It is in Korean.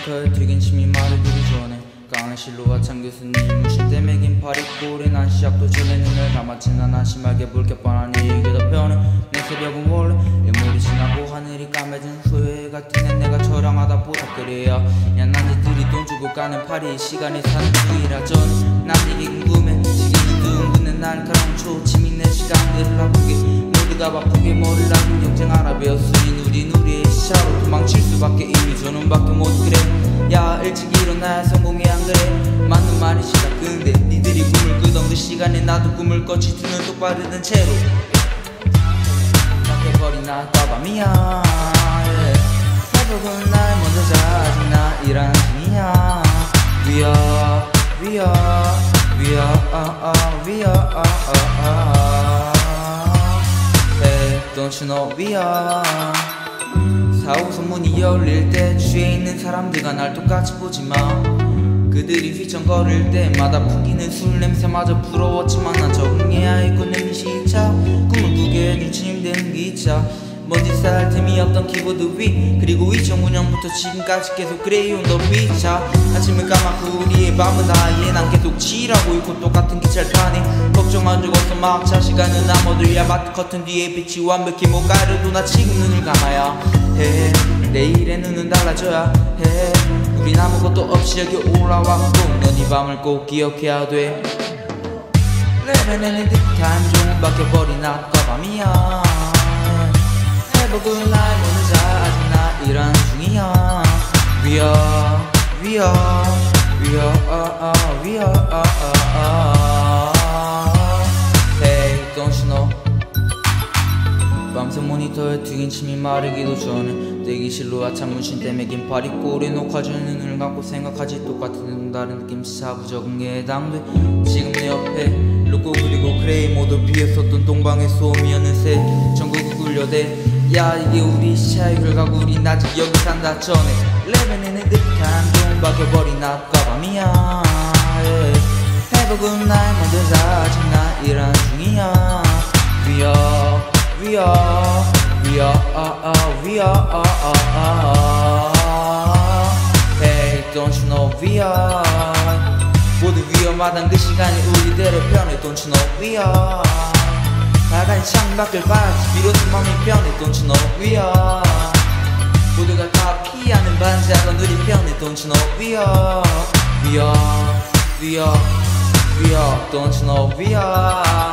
모니터에 튀긴 침이 마르기도 전에 강의실로 하찬 교수님 무심때 매긴 파리꼬리 난 시작도 전에 눈을 감았진 않아 심하게 붉게 뻔한 얘기가 펴는 내 새벽은 원래 일몰이 지나고 하늘이 까매진 후회 같은 내가 저랑하다 보다 그래야 야 남자들이 돈 주고 가는 파리 시간이 사는 중이라 전 난 이게 궁금해 지금 둥근의 날카로운 초침이 내 시간들을 아프게 모두가 바쁘게 머리를 하고 경쟁 하나 배웠으니 우리의 시차로 도망칠 수밖에 이미 저는 밖에 못 그래 야 일찍 일어나야 성공이 안 그래 맞는 말이시다 근데 니들이 꿈을 꾸던 그 시간에 나도 꿈을 꿨지 등은 똑바르 든 채로 바뀌어버린 날까봐 미안 새벽은 날 먼저 자지 나 일하는 중이야 We are Hey, don't you know we are 4호선 문이 열릴 때 주위에 있는 사람들과 날 똑같이 보지만 그들이 휘청거릴 때마다 풍기는 술 냄새마저 부러웠지만 난 적응해야 했고 내 미시차 꿈을 꾸게 해준 침대는 기차 먼지 쌀 틈이 없던 키보드 위 그리고 2009년부터 지금까지 계속 그레이온 더 위차 아침을 까맣고 우리의 밤은 아예 난 계속 칠하고 있고 똑같은 기차를 타네 걱정한 적 없어 막차 시간은 남아들야 마트 커튼 뒤에 빛이 완벽히 못 가려도 나 지금 눈을 감아야 해 내일의 눈은 달라져야 해 우린 아무것도 없이 여기 올라왔고 넌 이 밤을 꼭 기억해야 돼 레벨에는 듯한 종은 바뀌어버린 낮과 밤이야 새벽은 날 먼저 자지 나 일하는 중이야 We are Hey, don't you know 밤새 모니터에 튀긴 침이 마르기도 전에 대기실로 아참 문신때 매긴 파리꼬리 녹화준 눈을 감고 생각하지 똑같은 다른 느낌 사부 적응에 해당돼 지금 내 옆에 로고 그리고 그레이 모두 비었었던 동방의 소음이 어느새 전국을 굴려대 야 이게 우리 시차의 결과고 우린 아직 여기 산다 전에 레벨에는 듯한 좀 바뀌어버린 낮과 밤이야 새벽은 날 먼저 자지 나 일하는 중이야 We are Hey, don't you know we are 모두 위험하단 그 시간이 우리들의 편에 Don't you know we are 빨간 창밖을 바라지 비로소 맘이 편해 Don't you know we are 모두가 다 피하는 반지하던 우리 편에 Don't you know we are Don't you know we are